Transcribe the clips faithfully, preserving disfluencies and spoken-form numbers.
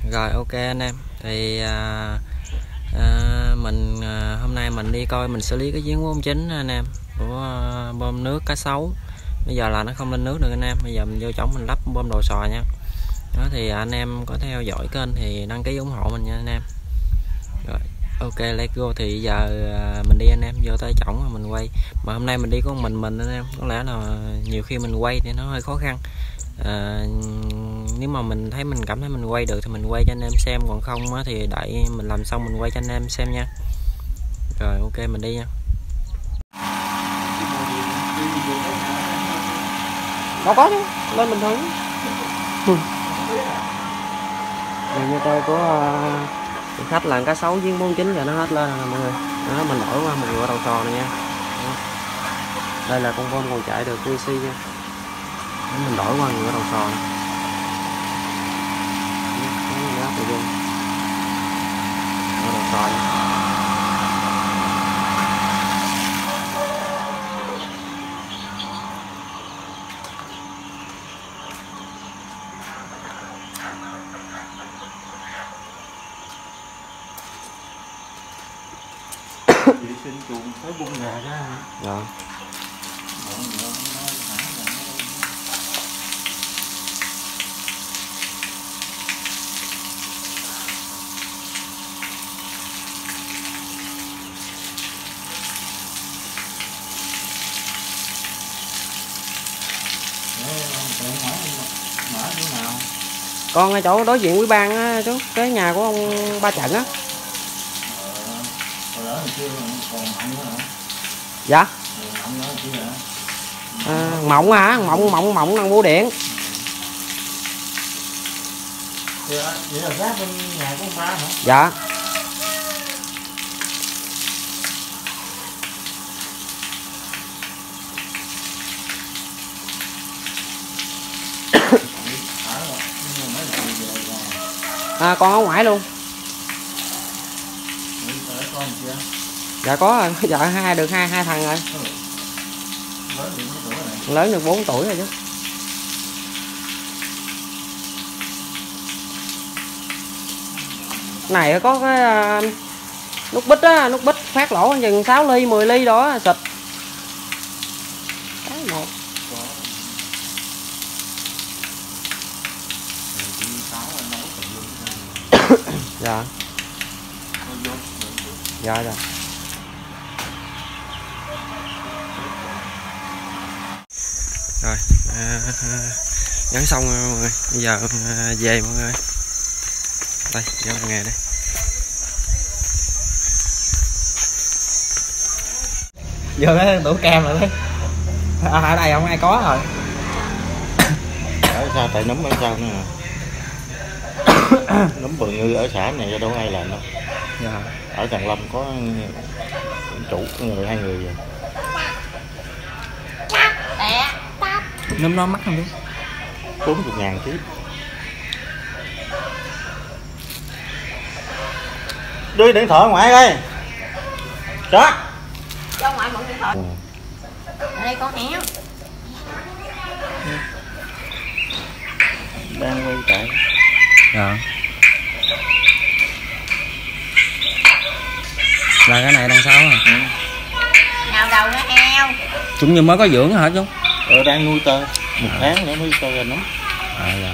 Rồi ok anh em, thì à, à, mình à, hôm nay mình đi coi mình xử lý cái giếng bốn chín anh em của à, bơm nước cá sấu. Bây giờ là nó không lên nước được anh em, bây giờ mình vô trống mình lắp bơm đồ sò nha. Đó thì anh em có theo dõi kênh thì đăng ký ủng hộ mình nha anh em. Rồi ok let's go, thì giờ à, mình đi anh em, vô tới trống mà mình quay. Mà hôm nay mình đi có mình mình anh em, có lẽ là nhiều khi mình quay thì nó hơi khó khăn. À, nếu mà mình thấy mình cảm thấy mình quay được thì mình quay cho anh em xem, còn không á, thì đợi mình làm xong mình quay cho anh em xem nha. Rồi ok mình đi nha. Đâu có chứ, lên bình thường. Thì như tôi có uh, khách làm cá sấu với bốn chín giờ nó hết lên rồi mọi người. Đó, mình đổi qua một ngựa đầu sò này nha. Đó. Đây là con bơm còn chạy được quy xê nha. Đó, mình đổi qua ngựa đầu sò này. Ngựa đầu sò này. Vệ sinh chuồng tới bung gà ra. Dạ. Con ngay chỗ đối diện Quý Ban á chú, cái nhà của ông Ba Trận á. Dạ. À, mộng hả? Mộng mộng mộng năng bưu điện. Vậy là sát bên nhà của ông Ba hả? Dạ. À, con ở ngoài luôn. Dạ có rồi, dạ hai được hai hai thằng rồi. Lớn được bốn tuổi rồi chứ. Này có cái uh, nút bít á, nút bít phát lỗ chừng sáu ly mười ly đó xịt. Cái một. Dạ. Dạ rồi. Rồi à, gắn xong rồi mọi người, bây giờ à, về mọi người. Đây vô nghề đây. Vô cái tủ cam rồi đấy. À, ở đây không ai có rồi. Ở sao tại nấm ở sao nữa. Nấm bự ngư ở xã này đâu ai làm đâu. Dạ. Ở Tràng Lâm có chủ người hai người rồi. Nấm nó mắc không biết. bốn mươi ngàn ký. Đưa điện thoại ngoại đây. Đó. Cho ngoại mượn điện thoại. Ừ. Ở đây con héo. Đang quay chạy. Dạ. Là cái này đang sáu à? Ừ. Nào đầu nó heo. Chúng như mới có dưỡng hả chú? Ờ đang nuôi tơ. Một à. Tháng nữa mới tơ ra nấm. À dạ.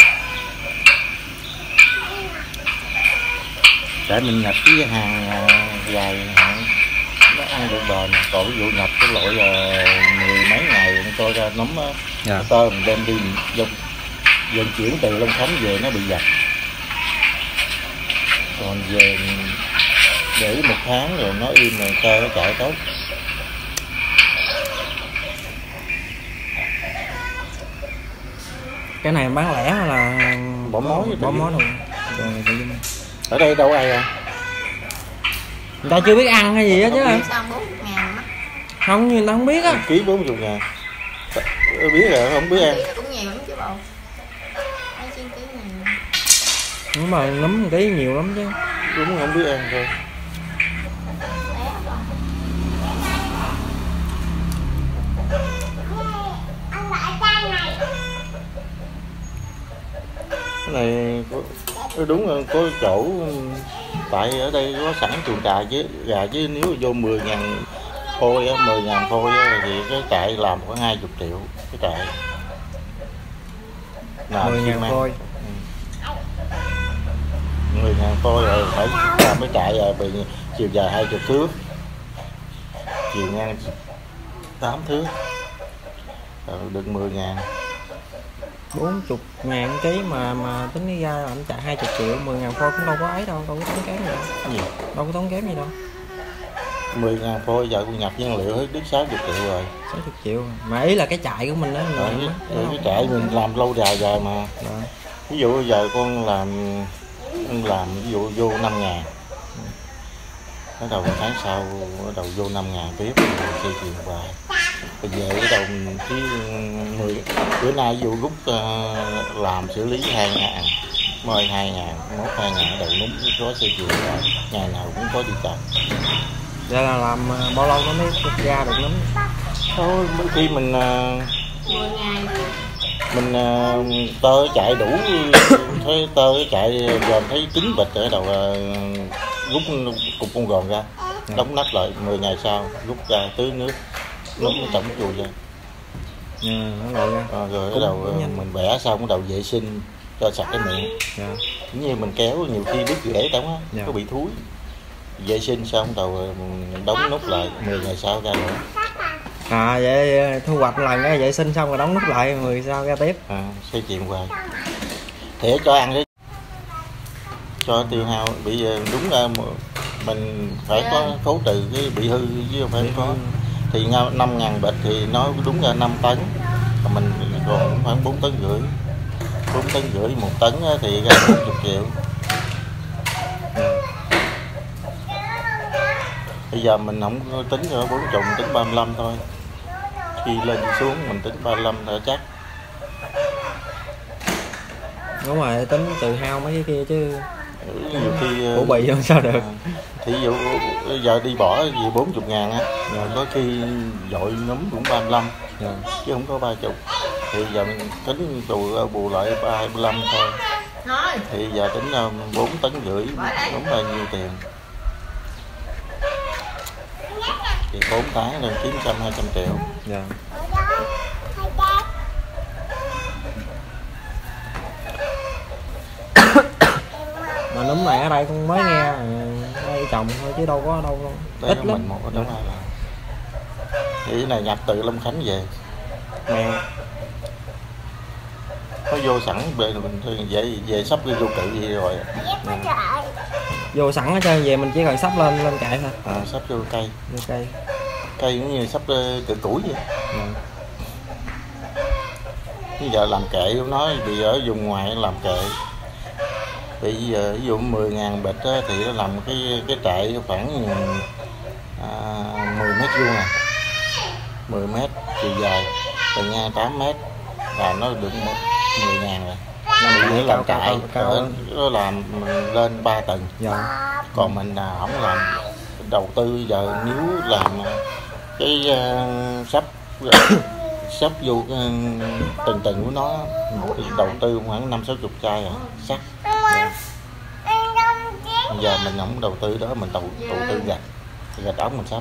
Để mình nhập cái hàng dài hạn nó ăn được bền, còn ví dụ nhập cái loại là mười mấy ngày cho ra nấm dạ. Tơ mình đem đi dòng vận chuyển từ Long Khánh về nó bị giặt, còn về để một tháng rồi nó im rồi tơ nó chạy tốt. Cái này bán lẻ hay là bỏ mối bỏ mối luôn? Ở đây đâu ai à? Người ta chưa biết ăn hay gì á chứ. Sao bốn mươi ngàn mắt? Không, người ta không biết á. Ký bốn mươi ngàn. Biết rồi, không biết ăn. Cũng nhiều lắm chứ bộ. Hai trăm ký này. Nhưng mà nấm ký nhiều lắm chứ. Đúng không biết ăn thôi. Ăn lại trang này. Cái này Đúng rồi, có chỗ tại ở đây có sẵn chuồng gà với gà chứ nếu vô mười ngàn phôi á, mười ngàn phôi á, thì cái trại làm khoảng hai mươi triệu cái trại. mười ngàn phôi. mười ngàn phôi rồi phải làm cái trại rồi bị chiều dài hai mươi thước, chiều ngang tám thước, rồi được mười ngàn. bốn mươi ngàn ký mà mà tính ra anh chạy hai mươi triệu, mười ngàn phôi cũng đâu có ấy đâu, đâu có tốn kém gì đâu. Gì? Đâu có tốn kém gì đâu. mười ngàn phôi giờ tôi nhập nhiên liệu hết đứt sáu mươi triệu rồi. sáu mươi triệu. Mà ý là cái trại của mình đó. Rồi, cái, cái trại mình làm lâu dài rồi mà. Rồi. Ví dụ giờ con làm làm ví dụ vô năm ngàn. Bắt đầu tháng sau bắt đầu vô năm ngàn tiếp xây chuyền hoài. Bây giờ bắt đầu chứ mười bữa nay ví dụ rút uh, làm xử lý hai ngàn, mời hai ngàn, mốt hai ngàn đầu núng có xây chuyền hoài, ngày nào cũng có đi chợ. Vậy là làm bao lâu nó mới ra được lắm? Thôi khi mình mười ngày mình uh, tơ chạy đủ thấy tơ chạy giờ thấy chín bịch ở đầu uh, rút cục con gòn ra, à. Đóng nắp lại mười ngày sau rút ra tưới nước lúc nó tổng chùi ra, à, nó lội ra. À, rồi bắt đầu mình bẻ xong bắt đầu vệ sinh cho sạch cái miệng, dạ. Như mình kéo nhiều khi đứt rễ đóng á, dạ. Có bị thúi, vệ sinh xong bắt đầu đóng nút lại mười ngày sau ra nữa. À vậy thu hoạch lần cái vệ sinh xong rồi đóng nút lại mười sau ra tiếp. À, xây chuyện hoài thể cho ăn đấy, cho tiêu hao bị đúng ra mình phải có khấu trừ cái bị hư chứ không phải bị có hư. Thì năm ngàn bịch thì nó đúng ra năm tấn, còn mình còn khoảng bốn tấn rưỡi, bốn tấn rưỡi một tấn thì ra bốn mươi triệu. Bây giờ mình không tính cho bốn chục, tính ba mươi lăm thôi, khi lên xuống mình tính ba mươi lăm là chắc. Đúng rồi, tính trừ hao mấy cái kia chứ nhiều khi ủ bì không sao được. Thí dụ giờ đi bỏ gì bốn mươi ngàn á, rồi có khi dội núm cũng ba mươi lăm, yeah. Chứ không có ba mươi. Thì giờ mình tính bù, bù lại ba mươi lăm thôi. Thì giờ tính bốn tấn rưỡi đúng bao nhiêu tiền. Thì bốn tháng nên kiếm trăm hai trăm triệu. Yeah. Mà núm này ở đây con mới nghe đây trồng thôi chứ đâu có đâu đâu. Ít lắm. Mình một ở đó là. Thì cái này nhập từ Long Khánh về. Nè. Có vô sẵn về mình về về sắp đi vô cự gì rồi. Nè. Vô sẵn hết trơn, về mình chỉ cần sắp lên lên kệ thôi. À, sắp vô cây. Vô cây. Cây cũng như sắp cự củi vậy. Ừ. Bây giờ làm kệ nó bị ở vùng ngoài làm kệ. Bây giờ ví dụ mười ngàn bịch á, thì nó làm cái cái trại khoảng à, mười mét vuông à, mười mét chiều dài, từ ngang tám mét là nó được mười ngàn rồi. Nó bị làm trại, nó làm lên ba tầng. Dạ. Còn mình là không làm đầu tư giờ nếu làm cái uh, sắp sắp vô uh, từng tầng của nó đầu tư khoảng năm sáu chục chai à, sắt. Bây giờ mình không đầu tư đó, mình đầu, đầu tư gạch gạch ống mình sắp,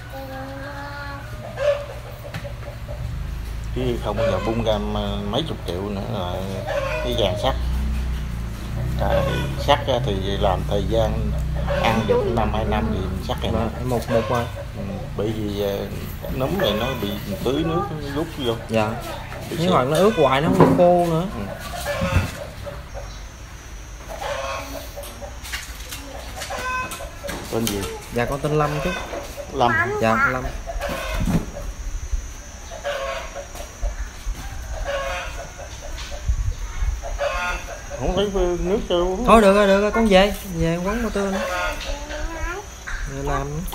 chứ không bao giờ bung ra mấy chục triệu nữa là cái vàng sắt. À, sắt thì làm thời gian ăn được năm hai năm thì sắt này một một qua. Ừ, bởi vì núm này nó bị tưới nước rút vô. Dạ. Nhưng mà nó ướt hoài nó không khô nữa. Ừ. Tên gì? Dạ con tên Lâm chứ. Lâm. Dạ Lâm. Không thấy nước cho uống. Thôi được rồi, được rồi, con về, về quán motor nữa. Rồi làm nữa.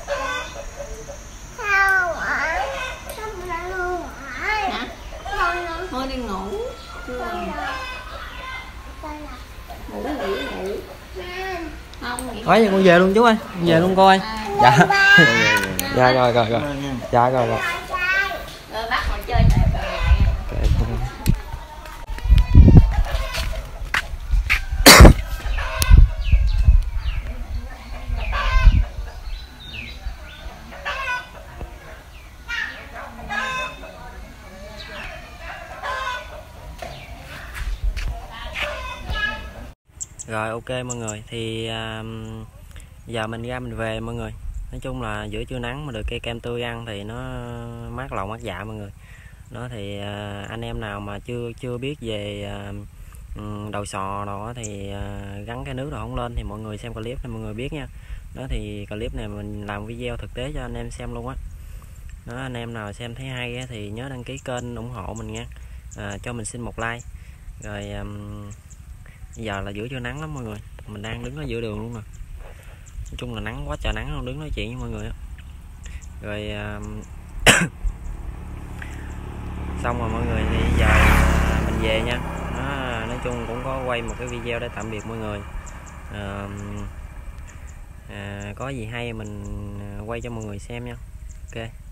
Thôi đi ngủ. Ngủ ngủ ngủ. Nói vậy con về luôn chú ơi, con về luôn coi. Dạ. Dạ rồi rồi rồi. Dạ rồi rồi. Rồi bắt họ chơi lại rồi. Rồi ok mọi người, thì à, giờ mình ra mình về mọi người. Nói chung là giữa trưa nắng mà được cây cam tươi ăn thì nó mát lòng mát dạ mọi người. Đó thì à, anh em nào mà chưa chưa biết về à, đầu sò đó thì à, gắn cái nước đồ không lên thì mọi người xem clip này mọi người biết nha. Đó thì clip này mình làm video thực tế cho anh em xem luôn á. Đó, anh em nào xem thấy hay á, thì nhớ đăng ký kênh ủng hộ mình nha, à, cho mình xin một like. Rồi um, giờ là giữa trưa nắng lắm mọi người, mình đang đứng ở giữa đường luôn nè. Nói chung là nắng quá trời nắng, không đứng nói chuyện với mọi người á. Rồi um, xong rồi mọi người, thì giờ uh, mình về nha. Đó, nói chung cũng có quay một cái video để tạm biệt mọi người. À, à, có gì hay mình quay cho mọi người xem nha. Ok.